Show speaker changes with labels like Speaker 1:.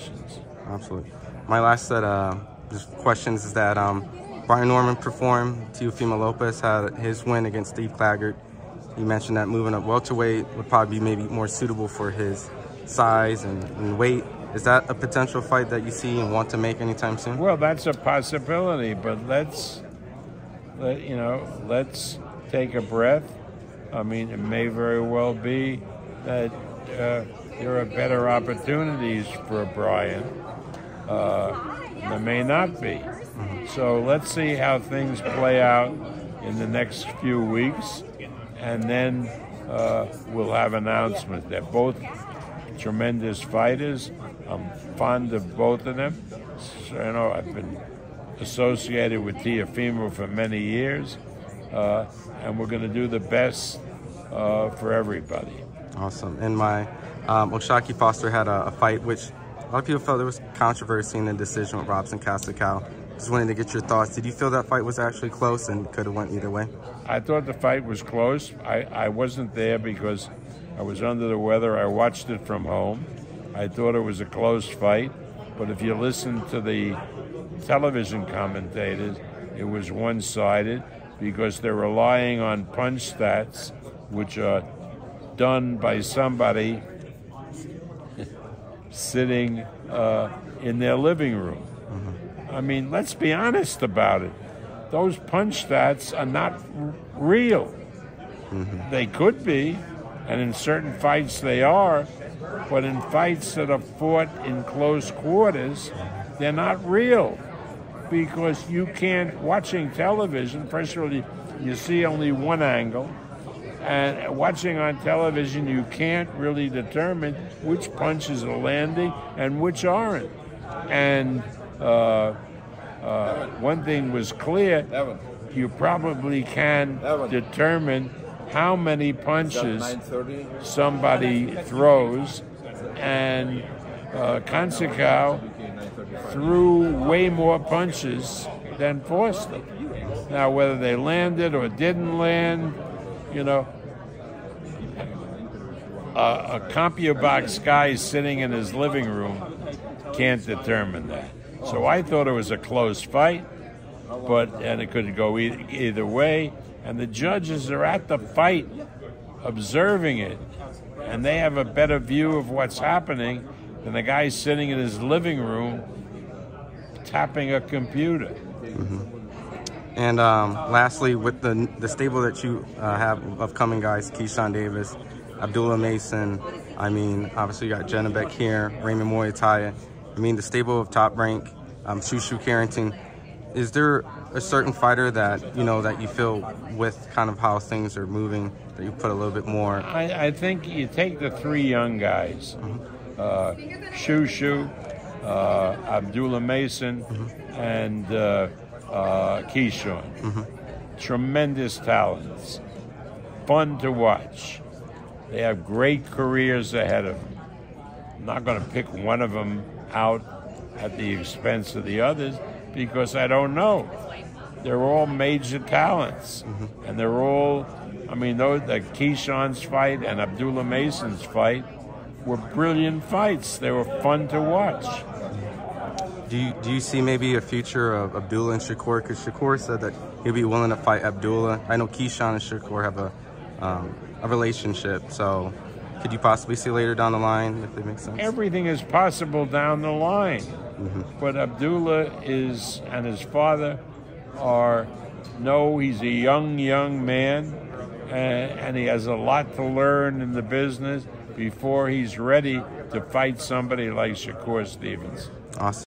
Speaker 1: congratulations.
Speaker 2: Absolutely. My last set of questions is that Brian Norman performed. Teofimo Lopez had his win against Steve Claggart. You mentioned that moving up welterweight would probably be maybe more suitable for his size and weight. Is that a potential fight that you see and want to make anytime soon?
Speaker 1: Well, that's a possibility, but let's take a breath. I mean, it may very well be that there are better opportunities for Brian. There may not be. So let's see how things play out in the next few weeks, and then we'll have announcements. They're both tremendous fighters. I'm fond of both of them. So, I've been associated with Teofimo for many years, and we're going to do the best for everybody.
Speaker 2: Awesome. And my O'Shaquie Foster had a fight which a lot of people felt there was controversy in the decision with Robson Castacal. Just wanted to get your thoughts. Did you feel that fight was actually close and could have went either way?
Speaker 1: I thought the fight was close. I wasn't there because I was under the weather. I watched it from home. I thought it was a close fight, but if you listen to the television commentators, it was one-sided because they're relying on punch stats, which are done by somebody sitting in their living room. I mean, let's be honest about it. Those punch stats are not real. They could be, and in certain fights they are, but in fights that are fought in close quarters, they're not real. Because you can't, watching television, first of all, you see only one angle, and watching on television, you can't really determine which punches are landing and which aren't. And one thing was clear, you probably can determine how many punches somebody throws, and Castacal threw way more punches than Foster. Now, whether they landed or didn't land, a CompuBox guy sitting in his living room can't determine that. So I thought it was a close fight, and it could go either way. And the judges are at the fight, observing it, and they have a better view of what's happening than the guy sitting in his living room tapping a computer.
Speaker 2: And lastly, with the stable that you have of coming guys, Keyshawn Davis, Abdullah Mason, I mean, obviously you got Janabek here, Raymond Muay Thai. I mean, the stable of Top Rank, Shushu Carrington. Is there a certain fighter that, that you feel with kind of how things are moving, that you put a little bit more?
Speaker 1: I think you take the three young guys, Shushu, Abdullah Mason, and Keyshawn. Tremendous talents, fun to watch. They have great careers ahead of them. I'm not going to pick one of them out at the expense of the others because I don't know. They're all major talents, and they're all, the Keyshawn's fight and Abdullah Mason's fight were brilliant fights. They were fun to watch.
Speaker 2: Do you see maybe a future of Abdullah and Shakur? Because Shakur said that he'll be willing to fight Abdullah. I know Keyshawn and Shakur have a relationship, so could you possibly see later down the line if it makes sense?
Speaker 1: Everything is possible down the line, but Abdullah and his father he's a young man, and he has a lot to learn in the business before he's ready to fight somebody like Shakur Stevens.
Speaker 2: Awesome.